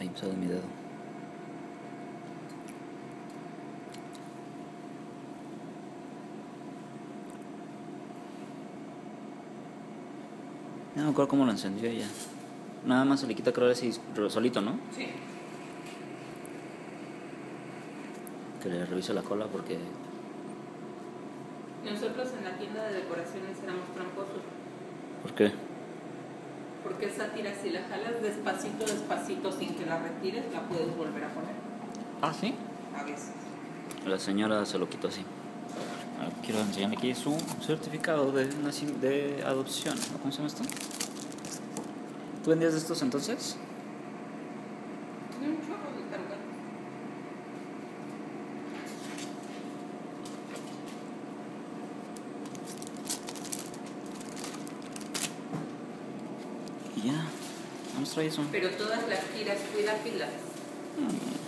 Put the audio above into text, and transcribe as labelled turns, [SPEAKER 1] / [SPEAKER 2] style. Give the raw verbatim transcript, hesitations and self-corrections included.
[SPEAKER 1] Ahí me sale mi dedo. No me acuerdo cómo lo encendió ella. Nada más se le quita, creo, así solito, ¿no?
[SPEAKER 2] Sí.
[SPEAKER 1] Que le revise la cola porque...
[SPEAKER 2] Nosotros en la tienda de decoraciones éramos tramposos.
[SPEAKER 1] ¿Por qué?
[SPEAKER 2] Porque esa tira, si la jalas despacito, despacito, sin que la retires, la puedes volver a poner.
[SPEAKER 1] ¿Ah, sí?
[SPEAKER 2] A veces.
[SPEAKER 1] La señora se lo quitó así. Ahora quiero enseñarle aquí su certificado de, naci- de adopción. ¿Cómo se llama esto? ¿Tú vendías de estos entonces?
[SPEAKER 2] Tiene un chorro de carga.
[SPEAKER 1] Y ya. Vamos a traer eso.
[SPEAKER 2] Pero todas las tiras, cuida pilas.
[SPEAKER 1] Hmm.